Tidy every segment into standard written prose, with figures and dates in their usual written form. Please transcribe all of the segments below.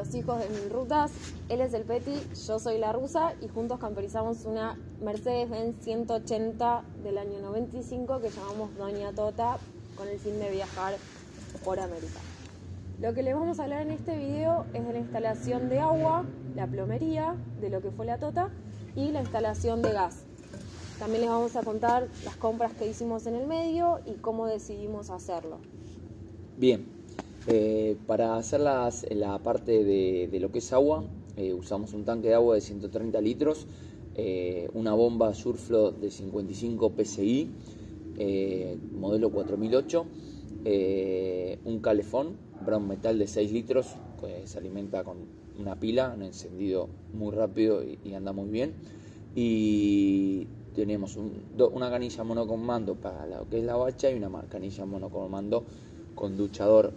los hijos de Mil Rutas. Él es el Peti, yo soy la rusa y juntos camperizamos una Mercedes-Benz 180 del año 95 que llamamos Doña Tota con el fin de viajar por América. Lo que les vamos a hablar en este video es de la instalación de agua, la plomería, de lo que fue la Tota y la instalación de gas. También les vamos a contar las compras que hicimos en el medio y cómo decidimos hacerlo. Bien, para hacer la parte de lo que es agua, usamos un tanque de agua de 130 litros, una bomba Surflow de 55 PSI, modelo 4008, un calefón Brown Metal de 6 litros, que se alimenta con una pila, un encendido muy rápido y anda muy bien. Y tenemos una canilla monocomando para lo que es la bacha y una canilla monocomando con duchador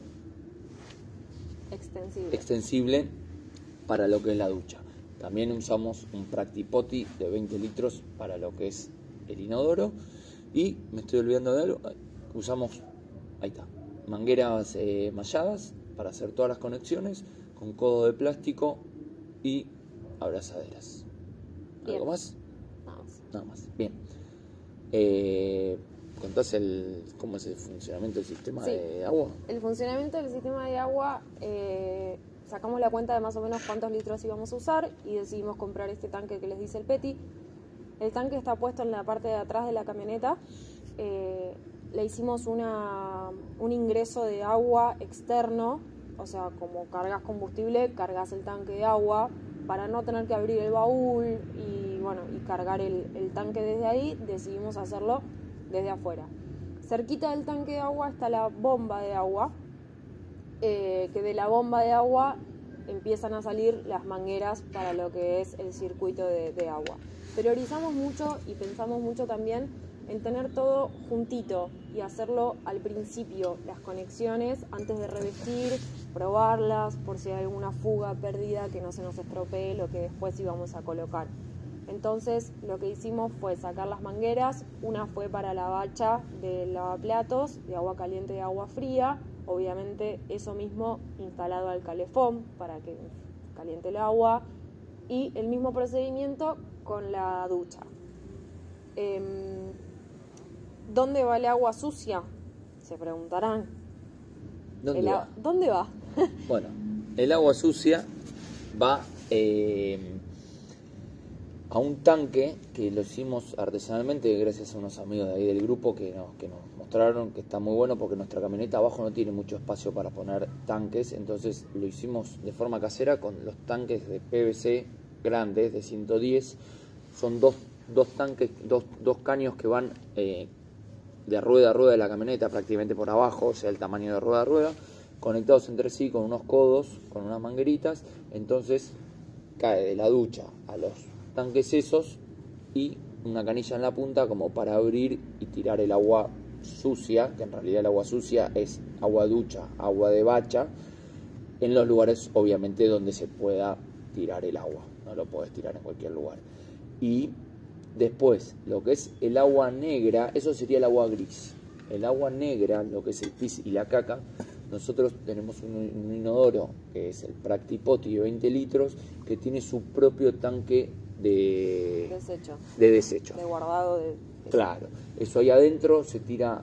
extensible para lo que es la ducha. También usamos un Practipoti de 20 litros para lo que es el inodoro. Y me estoy olvidando de algo, usamos, ahí está, mangueras malladas para hacer todas las conexiones con codo de plástico y abrazaderas. Bien. ¿Algo más? Nada más. Bien. ¿Contás cómo es el funcionamiento del sistema de agua? El funcionamiento del sistema de agua, sacamos la cuenta de más o menos cuántos litros íbamos a usar y decidimos comprar este tanque que les dice el Peti. El tanque está puesto en la parte de atrás de la camioneta. Le hicimos un ingreso de agua externo, o sea, como cargas combustible, cargas el tanque de agua para no tener que abrir el baúl y cargar el tanque desde ahí. Decidimos hacerlo desde afuera. Cerquita del tanque de agua está la bomba de agua, que de la bomba de agua empiezan a salir las mangueras para lo que es el circuito de agua. Priorizamos mucho y pensamos mucho también en tener todo juntito y hacerlo al principio, las conexiones antes de revestir, probarlas por si hay alguna fuga perdida que no se nos estropee lo que después íbamos a colocar. Entonces lo que hicimos fue sacar las mangueras, una fue para la bacha de lavaplatos, de agua caliente y agua fría, obviamente eso mismo instalado al calefón para que caliente el agua y el mismo procedimiento con la ducha. ¿Dónde va el agua sucia? Se preguntarán. ¿Dónde va? Bueno, el agua sucia va a un tanque que lo hicimos artesanalmente gracias a unos amigos de ahí del grupo que nos mostraron que está muy bueno porque nuestra camioneta abajo no tiene mucho espacio para poner tanques, entonces lo hicimos de forma casera con los tanques de PVC grandes de 110. Son dos tanques, dos caños que van de rueda a rueda de la camioneta prácticamente por abajo, o sea el tamaño de rueda a rueda, conectados entre sí con unos codos, con unas mangueritas. Entonces cae de la ducha a los tanques esos y una canilla en la punta como para abrir y tirar el agua sucia, que en realidad el agua sucia es agua ducha, agua de bacha, en los lugares obviamente donde se pueda tirar el agua, no lo puedes tirar en cualquier lugar. Y después, lo que es el agua negra, eso sería el agua gris. El agua negra, lo que es el pis y la caca, nosotros tenemos un inodoro que es el Practipoti de 20 litros que tiene su propio tanque de desecho. De guardado de... Claro, eso ahí adentro se tira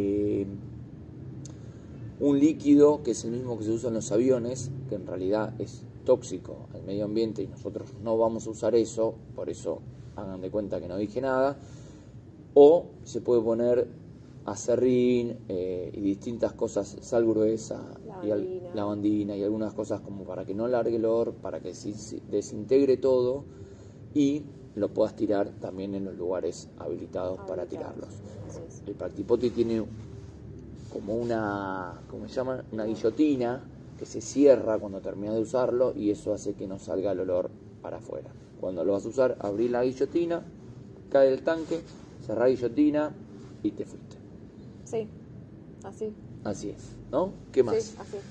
un líquido que es el mismo que se usa en los aviones, que en realidad es tóxico al medio ambiente y nosotros no vamos a usar eso, por eso hagan de cuenta que no dije nada. O se puede poner acerrín y distintas cosas, sal gruesa, lavandina y algunas cosas como para que no largue el olor, para que se desintegre todo y lo puedas tirar también en los lugares habilitados para tirarlos. El Practipoti tiene como una, ¿cómo se llama? Una guillotina que se cierra cuando terminas de usarlo y eso hace que no salga el olor para afuera. Cuando lo vas a usar, abrís la guillotina, cae el tanque, cerrá la guillotina y te fuiste. Sí, así. Así es, ¿no? ¿Qué más? Sí, así.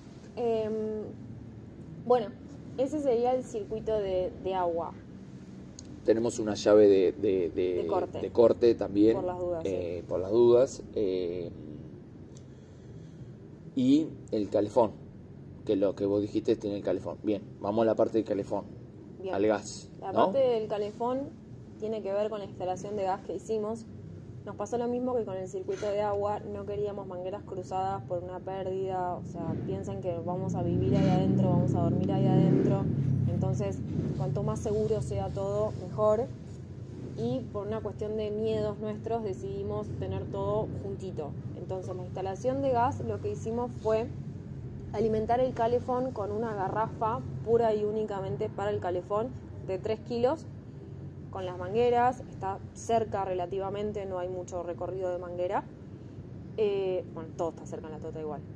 Bueno, ese sería el circuito de agua. Tenemos una llave de corte también. Por las dudas. Sí. Por las dudas. Y el calefón, que lo que vos dijiste tiene el calefón. Bien, vamos a la parte del calefón, Bien. al gas, La ¿no? parte del calefón tiene que ver con la instalación de gas que hicimos. Nos pasó lo mismo que con el circuito de agua, no queríamos mangueras cruzadas por una pérdida, o sea, piensen que vamos a vivir ahí adentro, vamos a dormir ahí adentro, entonces cuanto más seguro sea todo, mejor. Y por una cuestión de miedos nuestros decidimos tener todo juntito. Entonces la instalación de gas, lo que hicimos fue alimentar el calefón con una garrafa pura y únicamente para el calefón de 3 kilos, con las mangueras, está cerca relativamente, no hay mucho recorrido de manguera. Bueno, todo está cerca en la Tota igual.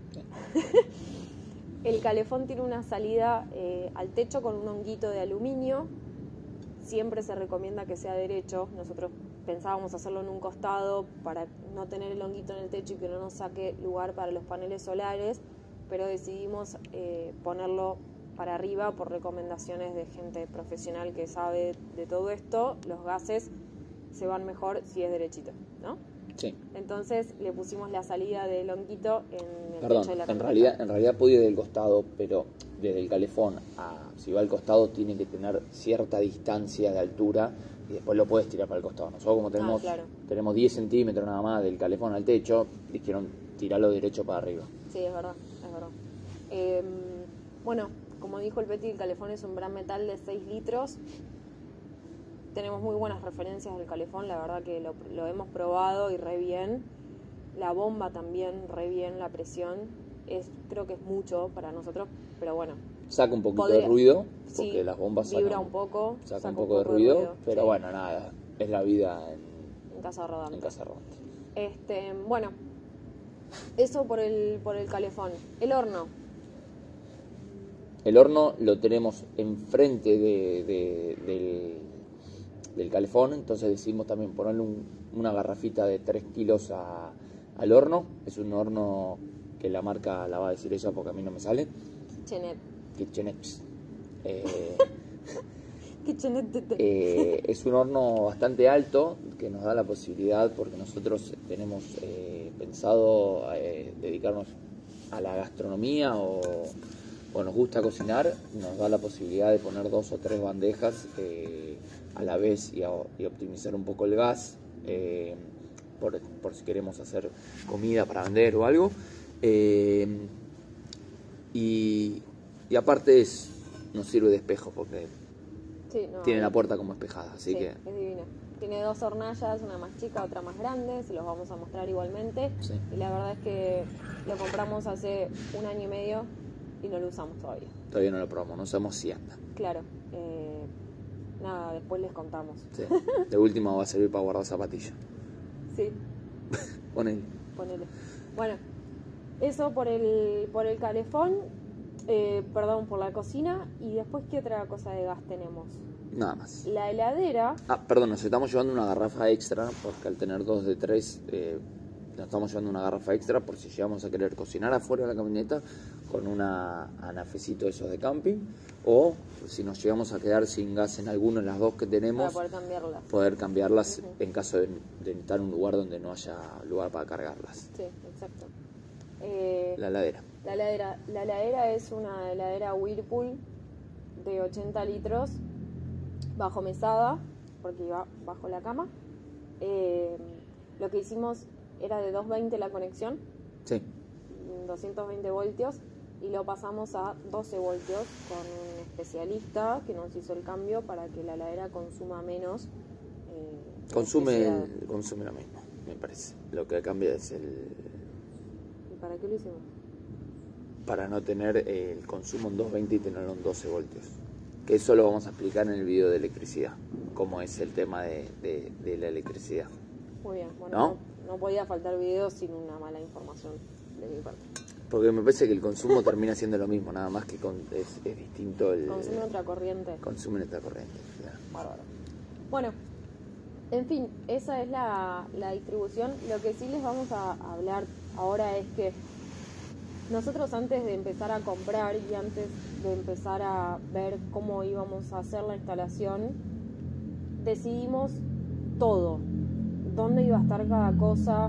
El calefón tiene una salida al techo con un honguito de aluminio. Siempre se recomienda que sea derecho. Nosotros pensábamos hacerlo en un costado para no tener el honguito en el techo y que no nos saque lugar para los paneles solares, pero decidimos ponerlo para arriba por recomendaciones de gente profesional que sabe de todo esto. Los gases se van mejor si es derechito, ¿no? Sí. Entonces le pusimos la salida del honguito en el Perdón, techo de la en camioneta. realidad puede ir del costado, pero desde el calefón si va al costado tiene que tener cierta distancia de altura y después lo puedes tirar para el costado. Nosotros como tenemos 10 centímetros nada más del calefón al techo, dijeron tirarlo derecho para arriba. Sí, es verdad, es verdad. Bueno, como dijo el Peti, el calefón es un gran metal de 6 litros. Tenemos muy buenas referencias del calefón, la verdad que lo hemos probado y re bien. La bomba también, re bien, la presión. Creo que es mucho para nosotros, pero bueno. Saca un poquito de ruido, porque sí, las bombas vibra un poco, saca un poco de ruido, pero sí. Bueno, nada, es la vida en casa rodante. Bueno, eso por el calefón. El horno. El horno lo tenemos enfrente del calefón, entonces decidimos también ponerle una garrafita de 3 kilos al horno. Es un horno que la marca la va a decir ella porque a mí no me sale. KitchenAid. Es un horno bastante alto que nos da la posibilidad, porque nosotros tenemos pensado dedicarnos a la gastronomía o nos gusta cocinar, nos da la posibilidad de poner 2 o 3 bandejas a la vez y optimizar un poco el gas por si queremos hacer comida para vender o algo. Y aparte nos sirve de espejo porque tiene la puerta como espejada, así que es divino. Tiene 2 hornallas, una más chica, otra más grande, se los vamos a mostrar igualmente. Sí. Y la verdad es que lo compramos hace 1 año y medio y no lo usamos todavía. Todavía no lo probamos, no sabemos si anda. Claro, nada, después les contamos. Sí. De última va a servir para guardar zapatillas. Sí. Ponele. Bueno, eso por el calefón, por la cocina. Y después, ¿qué otra cosa de gas tenemos? Nada más. La heladera. Perdón, nos estamos llevando una garrafa extra, porque al tener 2 de 3, nos estamos llevando una garrafa extra por si llegamos a querer cocinar afuera de la camioneta con una anafecito esos de camping, o si nos llegamos a quedar sin gas en alguno de las 2 que tenemos, para poder cambiarlas en caso de estar en un lugar donde no haya lugar para cargarlas. Sí, exacto. La heladera. La heladera es una heladera Whirlpool de 80 litros bajo mesada, porque iba bajo la cama. Lo que hicimos era de 220 la conexión, Sí. 220 voltios, y lo pasamos a 12 voltios con un especialista que nos hizo el cambio para que la heladera consuma menos. Consume lo mismo, me parece. Lo que cambia es ¿Y para qué lo hicimos? Para no tener el consumo en 220 y tenerlo en 12 voltios. Que eso lo vamos a explicar en el video de electricidad, cómo es el tema de la electricidad. Muy bien, bueno, no podía faltar video sin una mala información de mi parte. Porque me parece que el consumo termina siendo lo mismo, nada más que es distinto el... Consume otra corriente. Consume otra corriente, claro. Bárbaro. Bueno, en fin, esa es la distribución. Lo que sí les vamos a hablar ahora es que nosotros, antes de empezar a comprar y antes de empezar a ver cómo íbamos a hacer la instalación, decidimos todo. Dónde iba a estar cada cosa,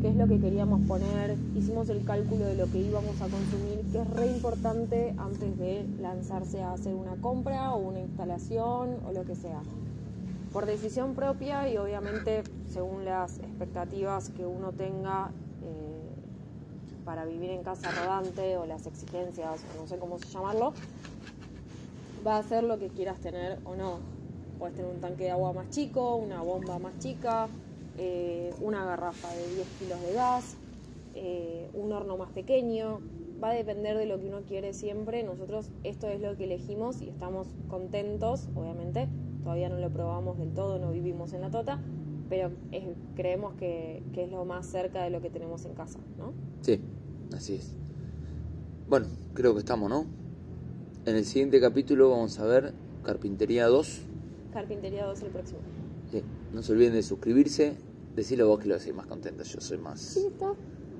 qué es lo que queríamos poner, hicimos el cálculo de lo que íbamos a consumir, que es re importante antes de lanzarse a hacer una compra o una instalación o lo que sea. Por decisión propia y obviamente según las expectativas que uno tenga para vivir en casa rodante o las exigencias, o no sé cómo llamarlo, va a ser lo que quieras tener o no. Puedes tener un tanque de agua más chico, una bomba más chica, una garrafa de 10 kilos de gas, un horno más pequeño. Va a depender de lo que uno quiere siempre. Nosotros esto es lo que elegimos y estamos contentos, obviamente. Todavía no lo probamos del todo, no vivimos en la tota, pero creemos que es lo más cerca de lo que tenemos en casa, ¿no? Sí, así es. Bueno, creo que estamos, ¿no? En el siguiente capítulo vamos a ver Carpintería 2. Carpintería 2 el próximo. Sí, no se olviden de suscribirse. Decilo vos que lo hacéis más contenta, yo soy más... Sí, está.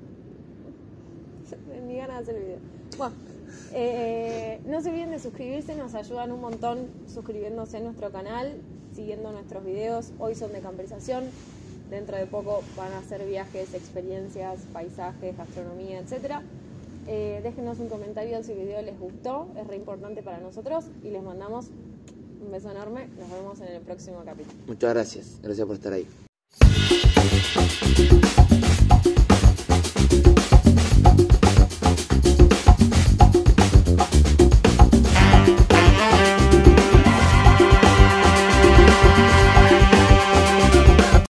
Ni ganas de hacer el video. Bueno, no se olviden de suscribirse, nos ayudan un montón suscribiéndose a nuestro canal, siguiendo nuestros videos. Hoy son de camperización, dentro de poco van a ser viajes, experiencias, paisajes, gastronomía, etc. Déjenos un comentario si el video les gustó, es re importante para nosotros y les mandamos un beso enorme. Nos vemos en el próximo capítulo. Muchas gracias por estar ahí.